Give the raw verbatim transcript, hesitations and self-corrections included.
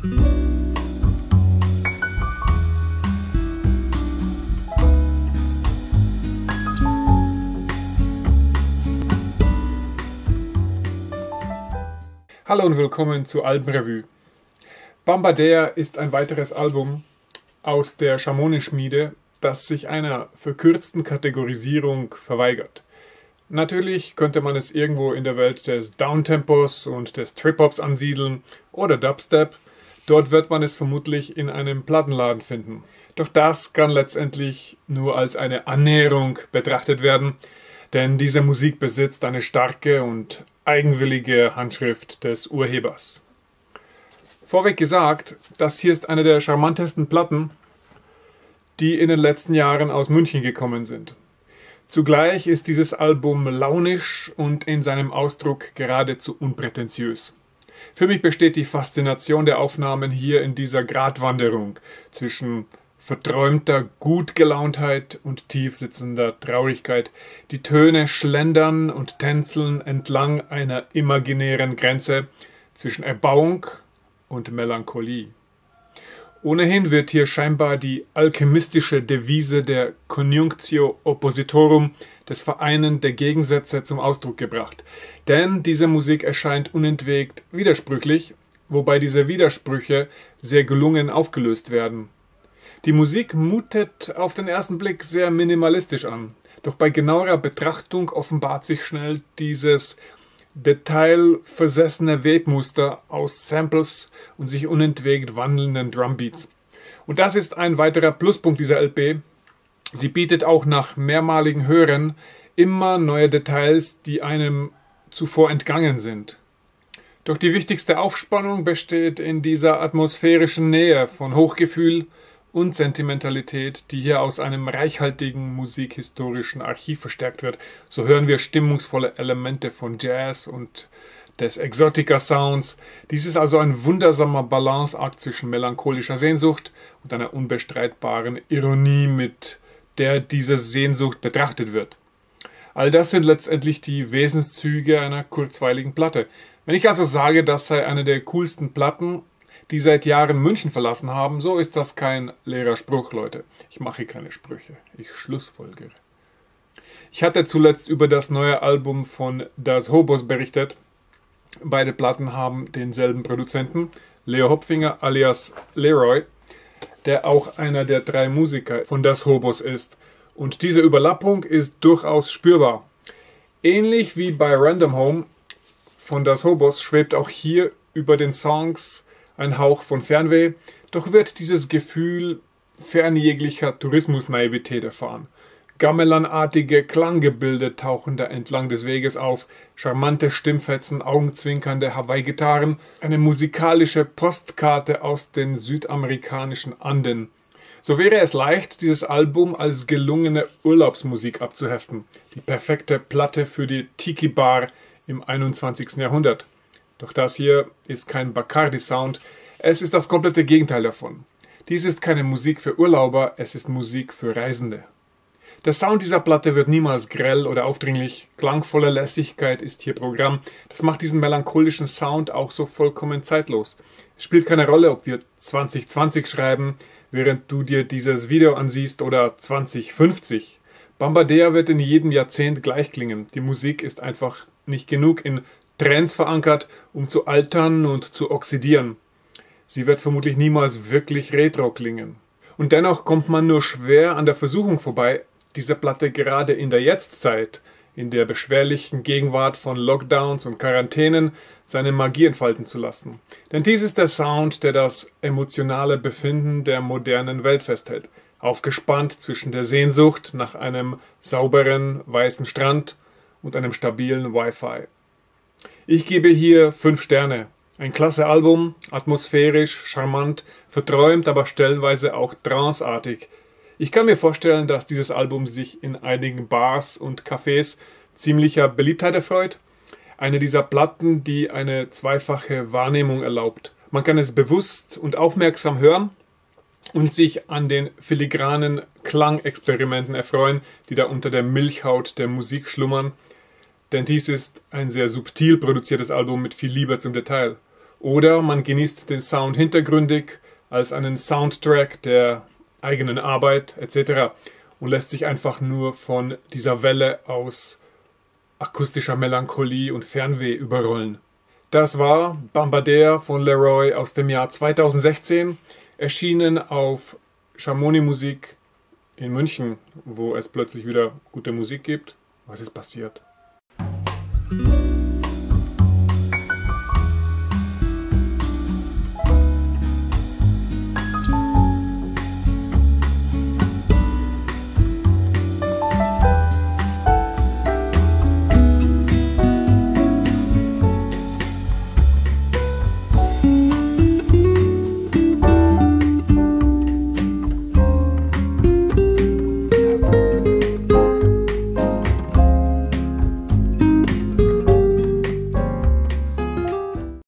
Hallo und willkommen zur Albenrevue. Bambadea ist ein weiteres Album aus der Chamoune-Schmiede, das sich einer verkürzten Kategorisierung verweigert. Natürlich könnte man es irgendwo in der Welt des Downtempos und des Trip-Hops ansiedeln oder Dubstep. Dort wird man es vermutlich in einem Plattenladen finden. Doch das kann letztendlich nur als eine Annäherung betrachtet werden, denn diese Musik besitzt eine starke und eigenwillige Handschrift des Urhebers. Vorweg gesagt, das hier ist eine der charmantesten Platten, die in den letzten Jahren aus München gekommen sind. Zugleich ist dieses Album launisch und in seinem Ausdruck geradezu unprätentiös. Für mich besteht die Faszination der Aufnahmen hier in dieser Gratwanderung zwischen verträumter Gutgelauntheit und tiefsitzender Traurigkeit. Die Töne schlendern und tänzeln entlang einer imaginären Grenze zwischen Erbauung und Melancholie. Ohnehin wird hier scheinbar die alchemistische Devise der Conjunctio Oppositorum, des Vereinen der Gegensätze, zum Ausdruck gebracht. Denn diese Musik erscheint unentwegt widersprüchlich, wobei diese Widersprüche sehr gelungen aufgelöst werden. Die Musik mutet auf den ersten Blick sehr minimalistisch an, doch bei genauerer Betrachtung offenbart sich schnell dieses detailversessene Webmuster aus Samples und sich unentwegt wandelnden Drumbeats. Und das ist ein weiterer Pluspunkt dieser L P. Sie bietet auch nach mehrmaligen Hören immer neue Details, die einem zuvor entgangen sind. Doch die wichtigste Aufspannung besteht in dieser atmosphärischen Nähe von Hochgefühl und Sentimentalität, die hier aus einem reichhaltigen musikhistorischen Archiv verstärkt wird. So hören wir stimmungsvolle Elemente von Jazz und des Exotica-Sounds. Dies ist also ein wundersamer Balanceakt zwischen melancholischer Sehnsucht und einer unbestreitbaren Ironie, mit der diese Sehnsucht betrachtet wird. All das sind letztendlich die Wesenszüge einer kurzweiligen Platte. Wenn ich also sage, das sei eine der coolsten Platten, die seit Jahren München verlassen haben, so ist das kein leerer Spruch, Leute. Ich mache keine Sprüche, ich schlussfolgere. Ich hatte zuletzt über das neue Album von Das Hobos berichtet. Beide Platten haben denselben Produzenten, Leo Hopfinger alias Leroy, der auch einer der drei Musiker von Das Hobos ist. Und diese Überlappung ist durchaus spürbar. Ähnlich wie bei Random Home von Das Hobos schwebt auch hier über den Songs ein Hauch von Fernweh, doch wird dieses Gefühl fern jeglicher Tourismusnaivität erfahren. Gamelanartige Klanggebilde tauchen da entlang des Weges auf, charmante Stimmfetzen, augenzwinkernde Hawaii-Gitarren, eine musikalische Postkarte aus den südamerikanischen Anden. So wäre es leicht, dieses Album als gelungene Urlaubsmusik abzuheften, die perfekte Platte für die Tiki-Bar im einundzwanzigsten Jahrhundert. Doch das hier ist kein Bacardi-Sound, es ist das komplette Gegenteil davon. Dies ist keine Musik für Urlauber, es ist Musik für Reisende. Der Sound dieser Platte wird niemals grell oder aufdringlich, klangvolle Lässigkeit ist hier Programm. Das macht diesen melancholischen Sound auch so vollkommen zeitlos. Es spielt keine Rolle, ob wir zwanzig zwanzig schreiben, während du dir dieses Video ansiehst, oder zwanzig fünfzig. Bambadea wird in jedem Jahrzehnt gleich klingen. Die Musik ist einfach nicht genug in Trends verankert, um zu altern und zu oxidieren. Sie wird vermutlich niemals wirklich retro klingen. Und dennoch kommt man nur schwer an der Versuchung vorbei, diese Platte gerade in der Jetztzeit, in der beschwerlichen Gegenwart von Lockdowns und Quarantänen, seine Magie entfalten zu lassen. Denn dies ist der Sound, der das emotionale Befinden der modernen Welt festhält. Aufgespannt zwischen der Sehnsucht nach einem sauberen, weißen Strand und einem stabilen Wi-Fi. Ich gebe hier fünf Sterne. Ein klasse Album, atmosphärisch, charmant, verträumt, aber stellenweise auch tranceartig. Ich kann mir vorstellen, dass dieses Album sich in einigen Bars und Cafés ziemlicher Beliebtheit erfreut. Eine dieser Platten, die eine zweifache Wahrnehmung erlaubt. Man kann es bewusst und aufmerksam hören und sich an den filigranen Klangexperimenten erfreuen, die da unter der Milchhaut der Musik schlummern. Denn dies ist ein sehr subtil produziertes Album mit viel Liebe zum Detail. Oder man genießt den Sound hintergründig als einen Soundtrack der eigenen Arbeit et cetera und lässt sich einfach nur von dieser Welle aus akustischer Melancholie und Fernweh überrollen. Das war Bambadère von Leroy aus dem Jahr zweitausendsechzehn, erschienen auf Chamonix Musik in München, wo es plötzlich wieder gute Musik gibt. Was ist passiert?